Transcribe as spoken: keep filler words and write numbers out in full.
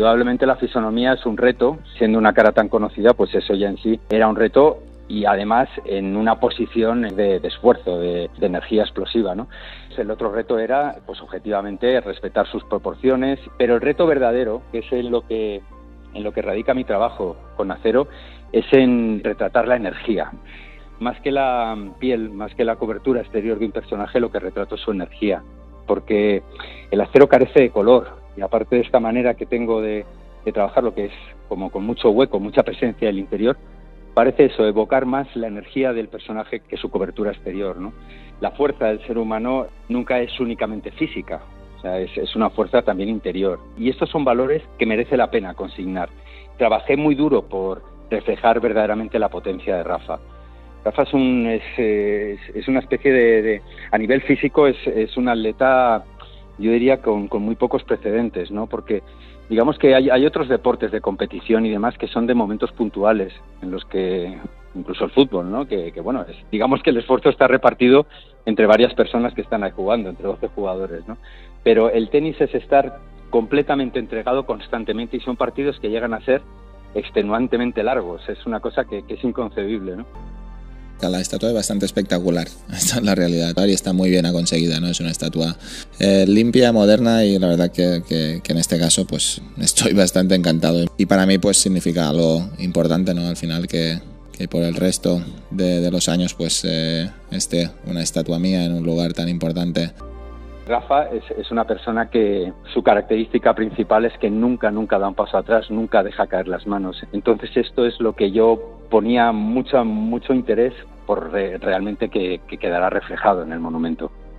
Indudablemente la fisonomía es un reto, siendo una cara tan conocida, pues eso ya en sí era un reto y además en una posición de, de esfuerzo, de, de energía explosiva, ¿no? El otro reto era, pues objetivamente, respetar sus proporciones, pero el reto verdadero, que es en lo que, en lo que radica mi trabajo con acero, es en retratar la energía. Más que la piel, más que la cobertura exterior de un personaje, lo que retrato es su energía, porque el acero carece de color y aparte de esta manera que tengo de, de trabajar, lo que es como con mucho hueco, mucha presencia del interior, parece eso, evocar más la energía del personaje que su cobertura exterior, ¿no? La fuerza del ser humano nunca es únicamente física, o sea, es, es una fuerza también interior. Y estos son valores que merece la pena consignar. Trabajé muy duro por reflejar verdaderamente la potencia de Rafa. Rafa es, un, es, es, es una especie de, de... A nivel físico es, es un atleta, yo diría, con, con muy pocos precedentes, ¿no? Porque digamos que hay, hay otros deportes de competición y demás que son de momentos puntuales, en los que, incluso el fútbol, ¿no? Que, que bueno, es, digamos que el esfuerzo está repartido entre varias personas que están ahí jugando, entre doce jugadores, ¿no? Pero el tenis es estar completamente entregado constantemente y son partidos que llegan a ser extenuantemente largos, es una cosa que, que es inconcebible, ¿no? La estatua es bastante espectacular, esta es la realidad, y está muy bien conseguida, ¿no? Es una estatua eh, limpia, moderna y la verdad que, que, que en este caso pues estoy bastante encantado y para mí pues significa algo importante, ¿no? Al final que, que por el resto de, de los años pues eh, esté una estatua mía en un lugar tan importante. Rafa es, es una persona que su característica principal es que nunca, nunca da un paso atrás, nunca deja caer las manos. Entonces esto es lo que yo ponía mucho, mucho interés por re, realmente que, que quedara reflejado en el monumento.